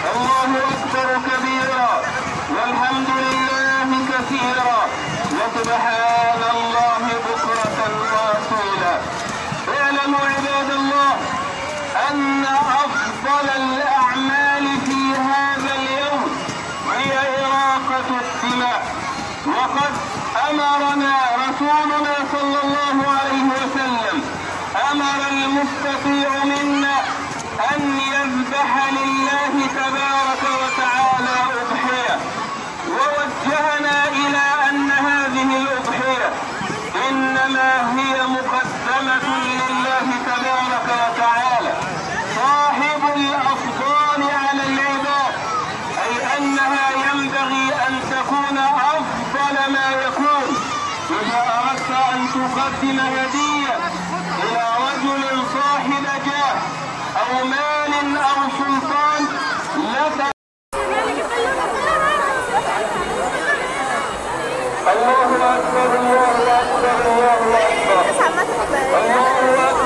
الله أكبر كبيرا والحمد لله كثيرا وسبحان الله بكرة وأصيلا. اعلموا عباد الله أن أفضل الأعمال في هذا اليوم هي إراقة الدماء، وقد أمرنا رسولنا صلى الله عليه وسلم، أمر المستطيع منا أن يذبح لله تبارك وتعالى أضحية، ووجهنا إلى أن هذه الأضحية إنما هي مقدمة لله تبارك وتعالى صاحب الأفضال على العباد، أي أنها ينبغي أن تكون أفضل ما يكون. إذا أردت أن تقدم هدية إلى رجل صاحب جاه أو مال أو سلطان لك الله أكبر الله أكبر الله أكبر الله أكبر.